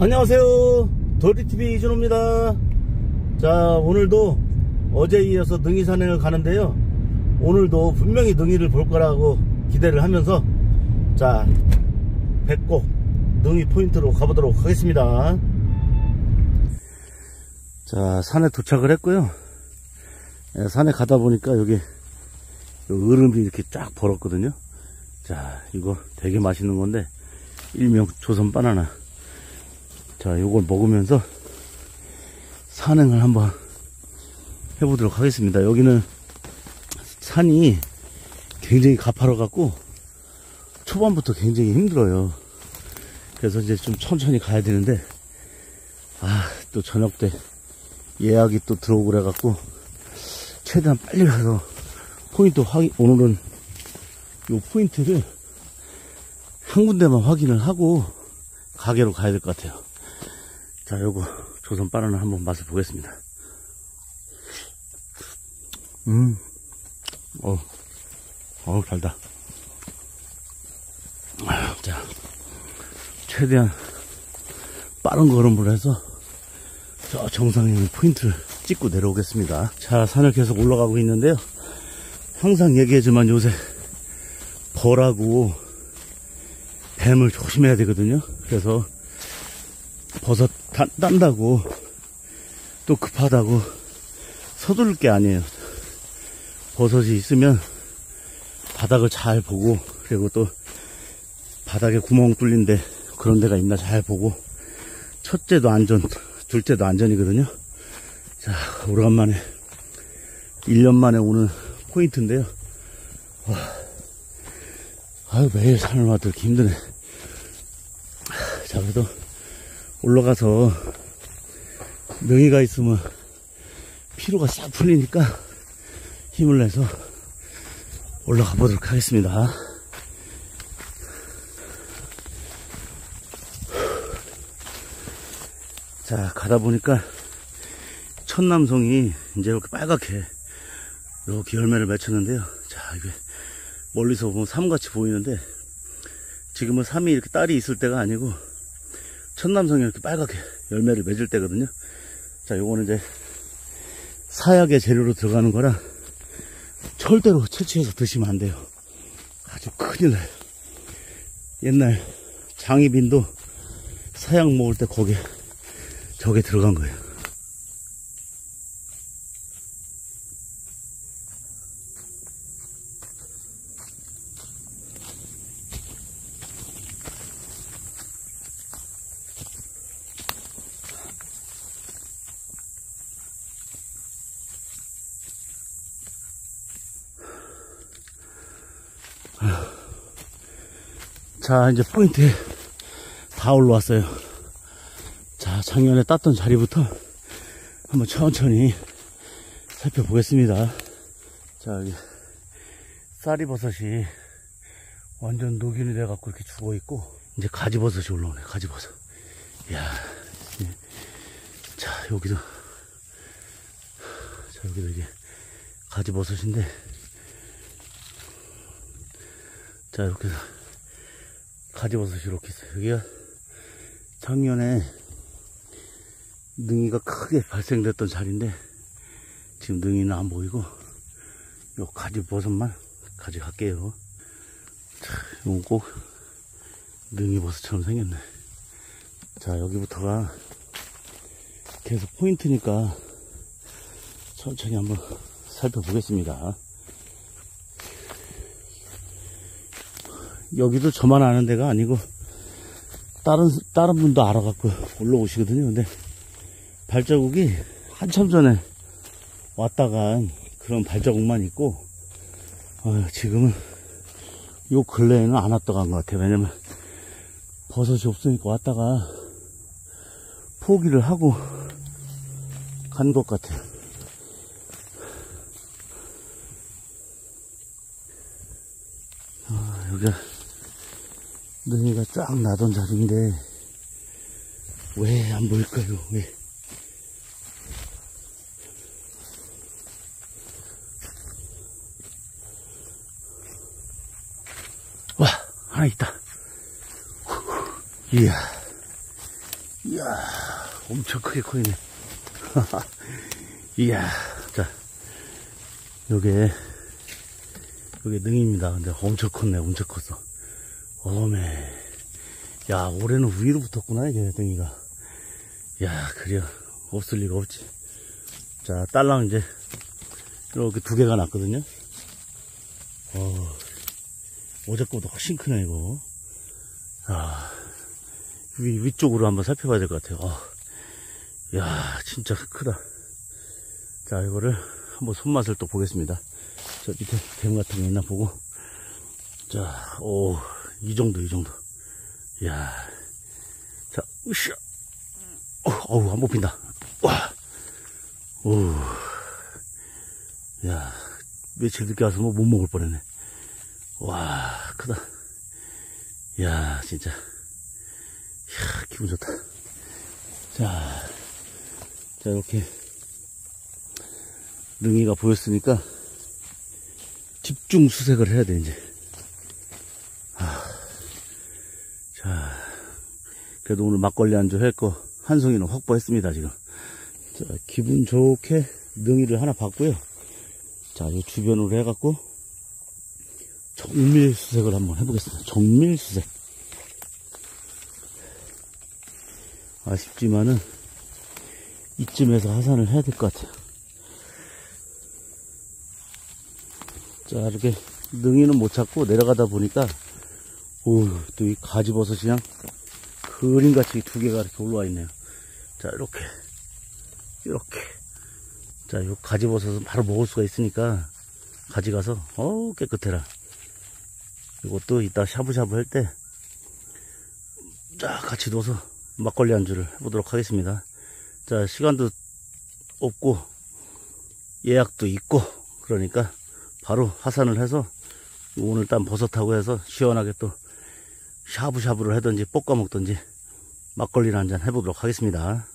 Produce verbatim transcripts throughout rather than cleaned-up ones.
안녕하세요, 도리티비 이준호입니다. 자, 오늘도 어제에 이어서 능이 산행을 가는데요, 오늘도 분명히 능이를 볼 거라고 기대를 하면서 자, 백곡 능이 포인트로 가보도록 하겠습니다. 자, 산에 도착을 했고요. 예, 산에 가다 보니까 여기 얼음이 이렇게 쫙 벌었거든요. 자, 이거 되게 맛있는 건데 일명 조선 바나나. 자, 요걸 먹으면서 산행을 한번 해보도록 하겠습니다. 여기는 산이 굉장히 가파라 갖고 초반부터 굉장히 힘들어요. 그래서 이제 좀 천천히 가야 되는데, 아, 또 저녁 때 예약이 또 들어오고 그래 갖고 최대한 빨리 가서 포인트 확인, 오늘은 요 포인트를 한 군데만 확인을 하고 가게로 가야 될 것 같아요. 자, 요거 조선 바나나 한번 맛을 보겠습니다. 음, 어, 어, 달다. 자, 최대한 빠른 걸음으로 해서 저 정상에 있는 포인트를 찍고 내려오겠습니다. 자, 산을 계속 올라가고 있는데요, 항상 얘기하지만 요새 벌하고 뱀을 조심해야 되거든요. 그래서 버섯 딴, 딴다고 또 급하다고 서두를 게 아니에요. 버섯이 있으면 바닥을 잘 보고, 그리고 또 바닥에 구멍 뚫린데 그런 데가 있나 잘 보고, 첫째도 안전, 둘째도 안전이거든요. 자, 오래간만에 일 년 만에 오는 포인트인데요. 와, 아유, 매일 산을 와도 이렇게 힘드네. 자, 그래도 올라가서 능이가 있으면 피로가 싹 풀리니까 힘을 내서 올라가 보도록 하겠습니다. 자, 가다 보니까 천남송이 이제 이렇게 빨갛게 이렇게 열매를 맺혔는데요. 자, 이게 멀리서 보면 삼같이 보이는데 지금은 삼이 이렇게 딸이 있을 때가 아니고 천남성이 이렇게 빨갛게 열매를 맺을 때거든요. 자, 요거는 이제 사약의 재료로 들어가는 거라 절대로 채취해서 드시면 안 돼요. 아주 큰일 나요. 옛날 장희빈도 사약 먹을 때 거기에 저게 들어간 거예요. 자, 이제 포인트에 다 올라왔어요. 자, 작년에 땄던 자리부터 한번 천천히 살펴보겠습니다. 자, 여기 쌀이버섯이 완전 녹균이 돼갖고 이렇게 죽어있고, 이제 가지버섯이 올라오네, 가지버섯. 이야, 자, 여기도, 자, 여기도 이게 가지버섯인데, 자, 이렇게 해서 가지버섯이 이렇게 있어요. 여기가 작년에 능이가 크게 발생됐던 자리인데 지금 능이는 안 보이고 요 가지버섯만 가져갈게요. 자, 이건 꼭 능이버섯처럼 생겼네. 자, 여기부터가 계속 포인트니까 천천히 한번 살펴보겠습니다. 여기도 저만 아는 데가 아니고 다른 다른 분도 알아갖고 올라오시거든요. 근데 발자국이 한참 전에 왔다가 그런 발자국만 있고, 어, 지금은 요 근래에는 안 왔다 간 것 같아요. 왜냐면 버섯이 없으니까 왔다가 포기를 하고 간 것 같아요. 어, 여기가 능이가 쫙 나던 자리인데 왜 안 보일까요? 왜? 와, 하나 있다. 이야, 이야, 엄청 크게 커있네. 이야, 자, 요게, 요게 능입니다. 근데 엄청 컸네, 엄청 컸어. 어메. 야, 올해는 위로 붙었구나, 이게 능이가. 야, 그래. 없을 리가 없지. 자, 딸랑 이제, 이렇게 두 개가 났거든요. 어, 어제 거보다 훨씬 크네, 이거. 아, 위, 위쪽으로 한번 살펴봐야 될 것 같아요. 어. 야, 진짜 크다. 자, 이거를 한번 손맛을 또 보겠습니다. 저 밑에 뱀 같은 거 있나 보고. 자, 오, 이 정도, 이 정도. 야, 자, 으쌰. 어, 어우, 안 뽑힌다. 와, 오, 야, 며칠 늦게 와서 뭐 못 먹을 뻔했네. 와, 크다. 야, 진짜. 이야, 기분 좋다. 자, 자, 이렇게 능이가 보였으니까 집중 수색을 해야 돼, 이제. 아, 자, 그래도 오늘 막걸리 안주 할 거 한 송이는 확보했습니다, 지금. 자, 기분 좋게 능이를 하나 봤고요. 자, 이 주변으로 해갖고 정밀 수색을 한번 해보겠습니다. 정밀 수색. 아쉽지만은 이쯤에서 하산을 해야 될 것 같아요. 자, 이렇게 능이는 못 찾고 내려가다 보니까 오, 또 이 가지버섯이 그냥 그림같이 두 개가 이렇게 올라와 있네요. 자, 이렇게 이렇게. 자, 요 가지버섯은 바로 먹을 수가 있으니까 가져가서 어우 깨끗해라. 이것도 이따 샤브샤브 할 때 쫙 같이 넣어서 막걸리 안주를 해보도록 하겠습니다. 자, 시간도 없고 예약도 있고 그러니까 바로 하산을 해서 오늘 딴 버섯하고 해서 시원하게 또 샤브샤브를 하든지 볶아 먹든지 막걸리를 한잔 해보도록 하겠습니다.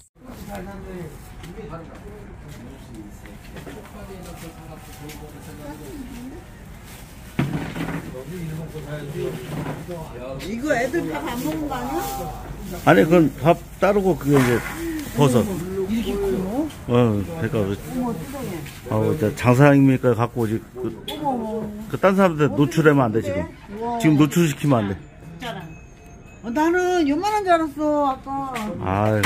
이거 애들 밥 안 먹는 거 아니야? 아니, 그건 밥 따르고 그게 이제 버섯. 이렇게 커? 어, 그러니까 어머, 뚜껑에. 어, 저 장사님이니까 갖고 오지. 그, 어머, 그 딴 사람들 노출하면 안 돼, 지금. 우와. 지금 노출시키면 안 돼. 어, 나는 요만한 줄 알았어, 아까. 아유.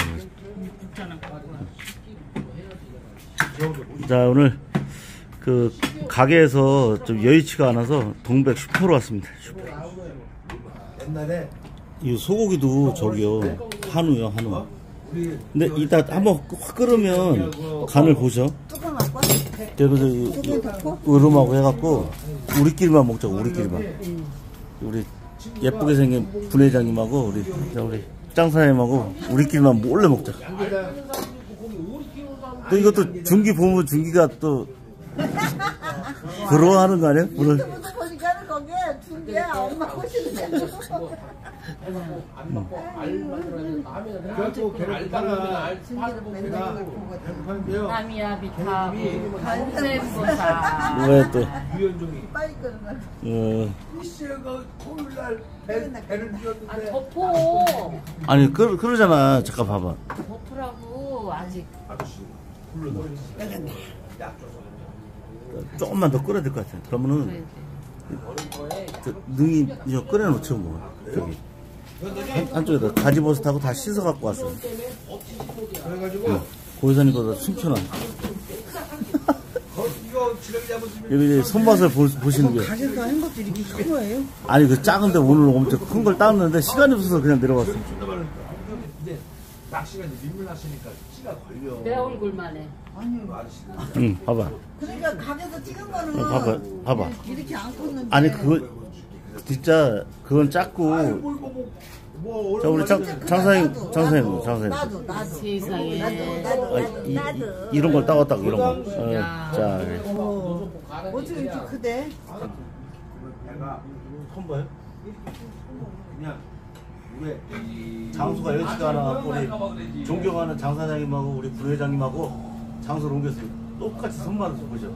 자, 오늘 그 가게에서 좀 여의치가 않아서 동백 슈퍼로 왔습니다. 슈퍼. 옛날에 이 소고기도 저기요, 한우요, 한우. 근데 이따 한번 확 끓으면 간을 보셔. 뚜껑 갖고 와? 그래서 이- 으름하고 해갖고 우리끼리만 먹자고, 우리끼리만. 우리 예쁘게 생긴 분회장님하고 우리 우리 짱사님하고 우리끼리만 몰래 먹자. 또 이것도 중기 보면 중기가 또 부러워하는 거 아니야? 부러. 유튜브도 보니까 거기에 중계 엄마 오시는데. 그래갖고 걔를 따라 중계도 맨날 보고. 배고팠는데요. 남이야 비타고 간센보사 왜 또? 유현종이 빨리 끊어. 어, 이씨가 토요일날 배, 배를 아 뛰었는데 덮어 아니 그 그러잖아. 잠깐 봐봐. 덮으라고 아직 아저씨 불러놓고 약 줘서 조금만 더 끓여야 될 것 같아. 그러면은 저 능이 이거 끓여놓죠 뭐. 저기 한- 한쪽에다 가지버섯하고 다 씻어 갖고 왔어. 그래가지고 고유산이 거다 숨겨놔. 거, 이거 지렁이 잡으시면 여기 이제 손맛을 보, 보시는 게. 가게에서 한 것도 이렇게 큰 거예요? 아니 그 작은데 오늘 엄청 큰 걸 땄는데 시간이 없어서 그냥 내려왔어. 이제 낚시가 이제 민물낚시니까 찌가 걸려. 내 얼굴만 해 응, 봐봐. 그러니까 가게에서 찍은 거는 어, 봐봐, 봐봐. 이렇게 안 컸는데. 아니 그거 진짜 그건 작고. 뭐 이거 뭐, 뭐 자 우리 장 장사님, 나도, 장사님, 나도, 장사님. 나도, 나도. 세상에 나도, 아, 나도, 이, 나도. 이, 이런 걸 따왔다고 이런 거. 어, 야. 자, 어, 어떻게 이렇게 크대? 배가 손 봐요. 그냥 물에 장소가 여기지가 않아. 우리 존경하는 장사장님하고 우리 부회장님하고 장소를 옮겼어요. 똑같이 손만을 보죠.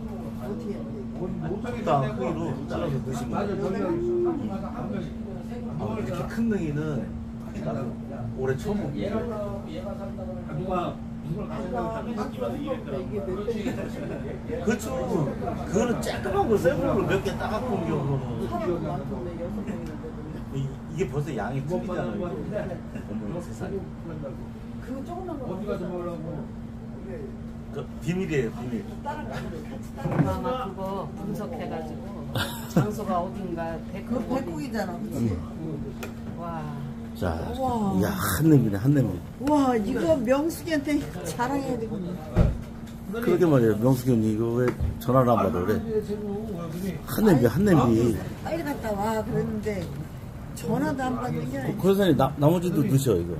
적당 크기로 잘라서 넣으신 거예요. 아, 이렇게 큰 능이는 나는 올해 처음 본 거예요. 누가 누가 가져가면 이게 몇 대? 그렇죠. 그거는 쬐끄만 거 셀프로 몇 개 따갖고 온 경우는 사람 많던데 여섯 명인데. 이- 이게 벌써 양이 틀리잖아요. 이게. 어머 세상에. 그거 조금만 거 어디 가서 먹으려고? 그 비밀이에요 비밀. 엄마가 그거 분석해가지고 장소가 어딘가 그거 백구 백국이잖아, 그치? 와. 자, 우와. 야 한냄비네 한냄비. 와, 이거 명숙이한테 자랑해야 되겠네. 그러게 말이에요. 명숙이 언니 이거 왜 전화를 안 받아 그래? 한냄비 한냄비. 빨리 갔다 와, 그랬는데 전화도 안 받는 게 아니야. 고여사님 나머지도 드셔 이거.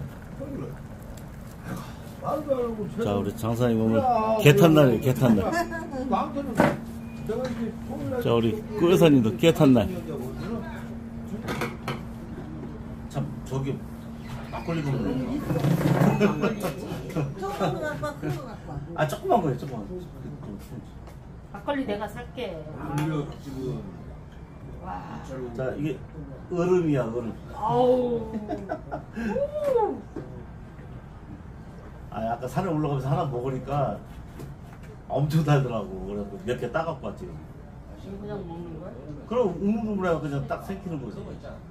자 우리 장사님 오늘 개탄 날이에요 개탄 날. 자 우리 고여사님도 개탄 날. 참 저기 막걸리 먹는 조금만 거 갖고 와, 큰거 갖고 와. 아 조그만 거예요 조그만 거. 막걸리 내가 살게. 지금 와. 자 이게 얼음이야 얼음. 아우. 아 아까 산에 올라가면서 하나 먹으니까 엄청 달더라고. 그래서 몇 개 따갖고 왔지. 이거 그냥 먹는 거야? 그럼 우물우물해서 그냥 딱 생기는 거지.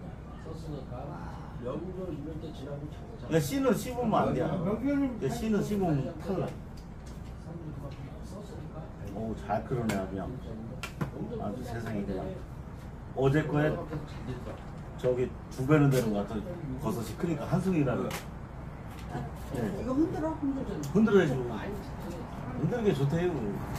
그러니까 씨는 씹으면 안 돼. 그러니까 씨는 씹으면 탈라. 오, 잘 끓여내 그냥. 아주 세상에 그냥. 어제 거에 저기 두 배는 되는 것 같아. 버섯이 크니까 한승이라는. 네. 이거 흔들어, 흔들어. 흔들어야죠. 흔드는 게 좋대요.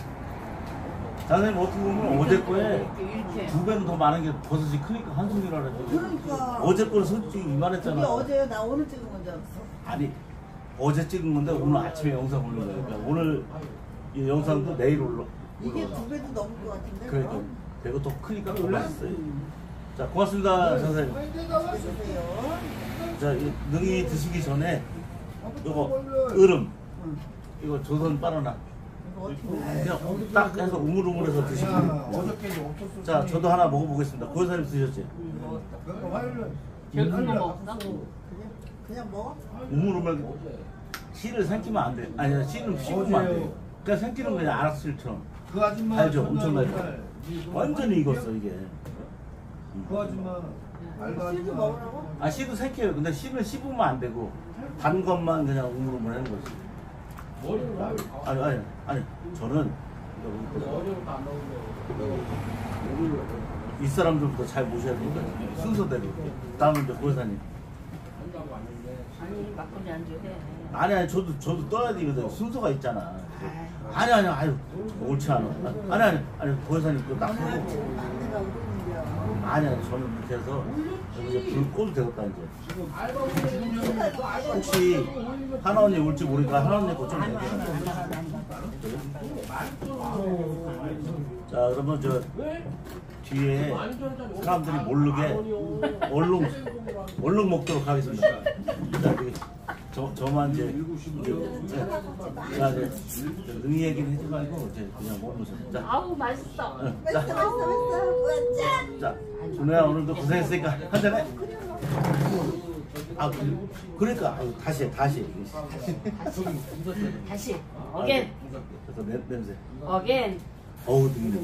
선생님 어떻게 보면 어제 거에 이렇게. 두 배는 더 많은 게 버섯이 크니까 한승이라 그랬죠. 그러니까. 어제 거는 솔직히 그게 이만했잖아. 어제요? 나 오늘 찍은 건 줄 알았어. 아니 어제 찍은 건데 오늘 아침에 영상 올린 거예요. 그러니까 오늘 이 영상도 내일 올라. 이게 올라가. 두 배도 넘을 것 같은데? 그러니까 그럼? 배가 더 크니까 더 맛있어요. 자 고맙습니다 선생님. 드세요. 자 이 능이 드시기 전에 이거 얼음 이거 조선 바나나 이거 어떻게 먹어? 그냥 딱 해서 우물우물해서 드시면 돼요. 어저께 없었어. 자 저도 하나 먹어보겠습니다. 고여사님 드셨지? 제일 큰 거 먹었어? 그냥, 그냥 먹어? 우물우물 씨를 삼키면 안 돼. 아니 씨는 씹으면 안 돼. 그냥 삼키는 거 그냥 아락실처럼. 그 아줌마 알죠? 엄청 전화 달죠? 오늘 완전히 익었어 이게. 그 아줌마 알바 씨도 아줌마 먹으라고? 아 씨도 삼켜요. 근데 씨는 씹으면 안 되고 반 것만 그냥 우물우물 하는 거지. 아니 아니 아니 저는 이 사람들부터 잘 모셔야 되니까 순서대로. 다음은 이제 고여사님. 아니 막걸리 안 줘야 돼. 아니 아니 저도 저도 떠야 되거든. 순서가 있잖아. 아니 아니 아니 옳지 않아. 아니 아니 아니 고여사님 그거 딱 아, 하고. 지금 막내가 어른이야. 아니 아니 저는 이렇게 해서 여기 이제 불 꺼도 되겠다 이제. 혹시 하나 언니 올지 모르니까 하나 언니 거좀 얘기해. 자 그러면 저 뒤에 사람들이 모르게 얼룩 얼룩 먹도록 하겠습니다. 자 여기 저 저만 이제 이제 자 이제 능이 얘기는 하지 말고 이제 그냥 먹으면서 자. 아우 맛있어. 응, 맛있어, 자, 맛있어, 맛있어. 우와, 짠! 자, 준호야 오늘도 고생했으니까 한 잔해. 아, 그, 그러니까 아유, 다시 해, 다시. 해. 다시. 어겐. 그래서 냄, 냄새. 어겐. 어우, 능이.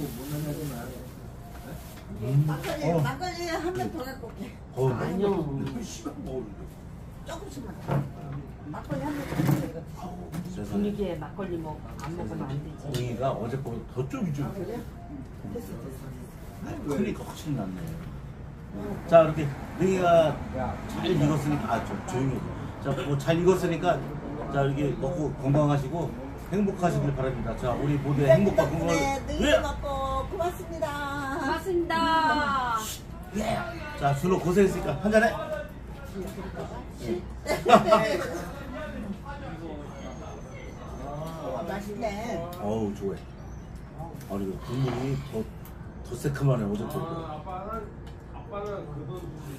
막걸리, 어. 막걸리 한 명 더 갖고 올게. 어우, 아니요. 조금씩만. 막걸리 한 명 더 갖고 올게. 세상에. 분위기에 막걸리 먹, 안 먹으면 안 되지. 능이가 어제 거보다 더 쫄깃쫄깃. 됐어, 됐어. 크니까 훨씬 낫네. 자, 이렇게 능이가 잘 익었으니까, 아, 좀 조용히 해. 자, 뭐 잘 익었으니까, 자, 이렇게 먹고 건강하시고 행복하시길 바랍니다. 자, 우리 모두의 행복과 건강을. 네, 예! 능이 먹고 고맙습니다. 고맙습니다. 자, 준호 고생했으니까 한잔해. 어, 맛있네. 어우, 좋아해. 아니, 이거 국물이 더, 더 새카만해, 어제 거. 아빠는 아빠는 그분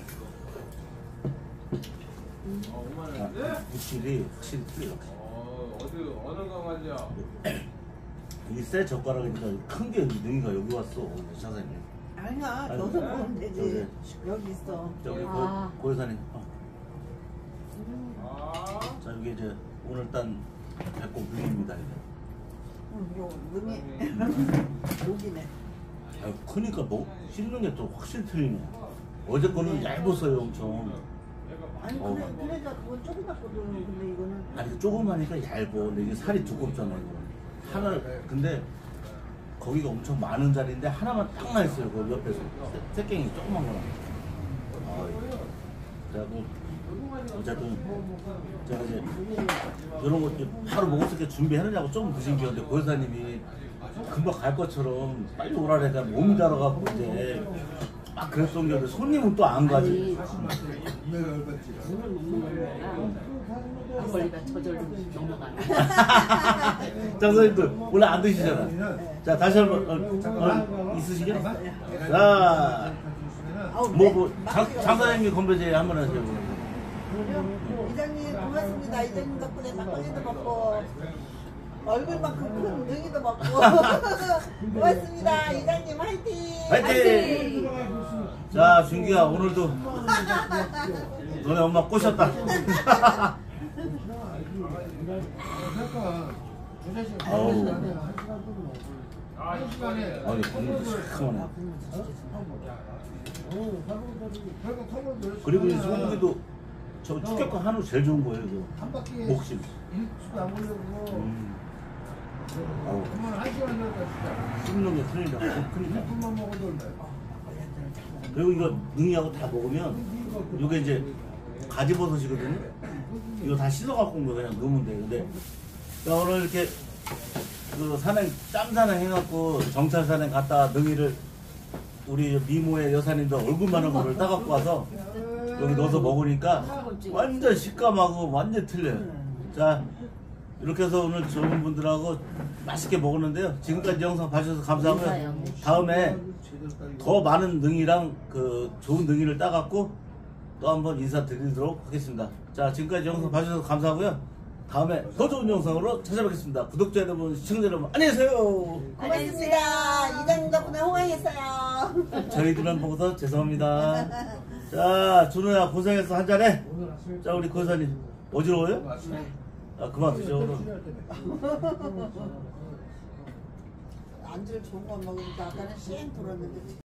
자, 육질이 확실히 틀려. 어 어디 어느 강아지야? 이 새 젓가락이니까 큰 게 능이가 여기 왔어, 사장님. 아니야, 아니, 너도 먹으면 되지. 저기. 여기 있어. 저기 아. 고, 고여사님. 어. 아 자, 여기 이제 오늘 딴 배꼽 능입니다. 이게. 응, 요 능이 여기네. 아, 크니까 뭐 씹는 게 또 확실히 틀리네. 어제 거는 얇았어요 엄청. 아니 어. 그래 그래가 그건 조그맣거든. 근데 이거는 아니 조그마니까 얇어. 근데 이게 살이 두껍잖아요. 하나 근데 거기가 엄청 많은 자리인데 하나만 딱 나 있어요. 그 옆에서 새- 새깽이 조그만 거랑. 아, 그래갖고 어쨌든 제가 이제 이런 거 이제 바로 먹을 수 있게 준비해놓냐고 조금 드신 게 근데 고사님이 금방 갈 것처럼 빨리 오라니까 몸이 달아갖고 이제 막 그랬던 게 근데 손님은 또 안 가지. 내가 열받지. 물을 먹는 거야. 막걸리가 저절로 넘어가네. 장사님도 원래 안 드시잖아. 자 다시 한번 어, 어, 있으시게? 자, 아우, 뭐, 네. 뭐 장, 장사님이 건배제 한번 하세요. 이장님 고맙습니다. 이장님 덕분에 막걸리도 먹고 얼굴만큼 큰 능이도 먹고 고맙습니다. 이장님 화이팅! 화이팅! 자 준기야 오늘도 너네 엄마 꼬셨다. 아우 아니 국물도 시큼하네. 그리고 이 소고기도 저 축격과 한우 제일 좋은 거예요. 이거. 목심. 음. 아우 씹는 게 틀리다. 크니까. 그리고 이거 능이하고 다 먹으면 이게 이제 가지버섯이거든요. 이거 다 씻어 갖고 온 거 그냥 넣으면 돼. 근데 야, 오늘 이렇게 그 산행 짬산행 해갖고 정찰 산행 갔다 능이를 우리 미모의 여사님도 얼굴만한 거를 따갖고 와서 여기 넣어서 먹으니까 완전 식감하고 완전 틀려요. 자 이렇게 해서 오늘 좋은 분들하고 맛있게 먹었는데요. 지금까지 영상 봐주셔서 감사하고요. 다음에 더 많은 능이랑 그 좋은 능이를 따갖고 또 한번 인사드리도록 하겠습니다. 자 지금까지 영상 봐주셔서 감사하고요. 다음에 더 좋은 영상으로 찾아뵙겠습니다. 구독자 여러분, 시청자 여러분 안녕히 계세요. 고맙습니다. 이장님 덕분에 호강했어요. 저희들만 보고서 죄송합니다. 자 준호야 고생했어 한잔해. 자 우리 고사님 어지러워요? 아 그만 드셔 그럼. 안주를 좋은 거 먹으니까 아까는 쉥 돌았는데